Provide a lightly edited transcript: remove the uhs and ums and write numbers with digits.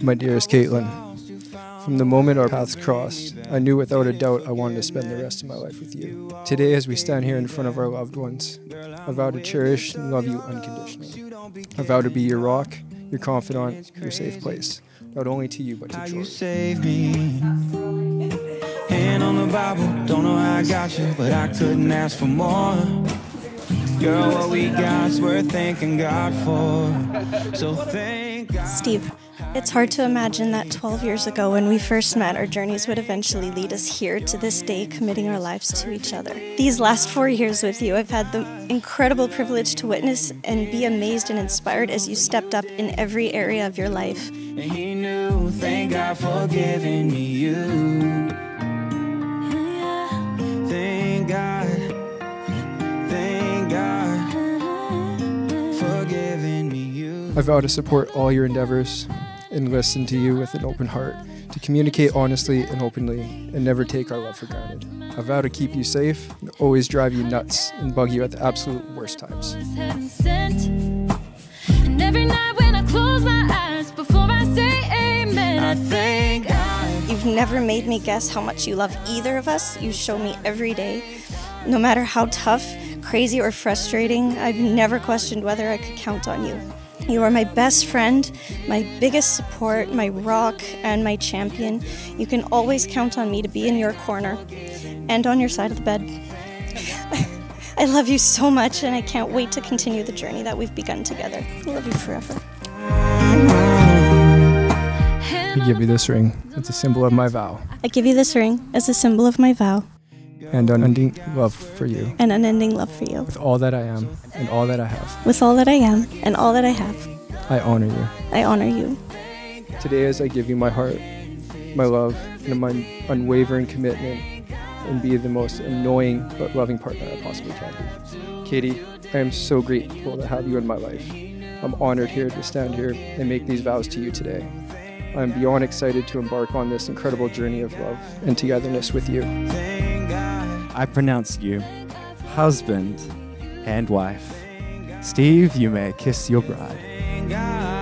My dearest Caitlin, from the moment our paths crossed, I knew without a doubt I wanted to spend the rest of my life with you. Today, as we stand here in front of our loved ones, I vow to cherish and love you unconditionally. I vow to be your rock, your confidant, your safe place, not only to you, but to Jordan. You saved me. Hand on the Bible, don't know how I got you, but I couldn't ask for more. Girl, what we got's worth thanking God for. So thank God. Steve, it's hard to imagine that 12 years ago when we first met, our journeys would eventually lead us here to this day, committing our lives to each other. These last 4 years with you, I've had the incredible privilege to witness and be amazed and inspired as you stepped up in every area of your life. And he knew, thank God for giving me you. Thank God for giving me you. I vow to support all your endeavors and listen to you with an open heart, to communicate honestly and openly, and never take our love for granted. I vow to keep you safe and always drive you nuts and bug you at the absolute worst times. And every night when I close my eyes before I say amen, I thank God. You've never made me guess how much you love either of us. You show me every day. No matter how tough, crazy, or frustrating, I've never questioned whether I could count on you. You are my best friend, my biggest support, my rock, and my champion. You can always count on me to be in your corner and on your side of the bed. I love you so much, and I can't wait to continue the journey that we've begun together. I love you forever. I give you this ring as a symbol of my vow. I give you this ring as a symbol of my vow. And unending love for you. And unending love for you. With all that I am and all that I have. With all that I am and all that I have. I honor you. I honor you. Today, as I give you my heart, my love, and my unwavering commitment, and be the most annoying but loving partner I possibly can be. Katie, I am so grateful to have you in my life. I'm honored here to stand here and make these vows to you today. I'm beyond excited to embark on this incredible journey of love and togetherness with you. I pronounce you husband and wife. Steve, you may kiss your bride.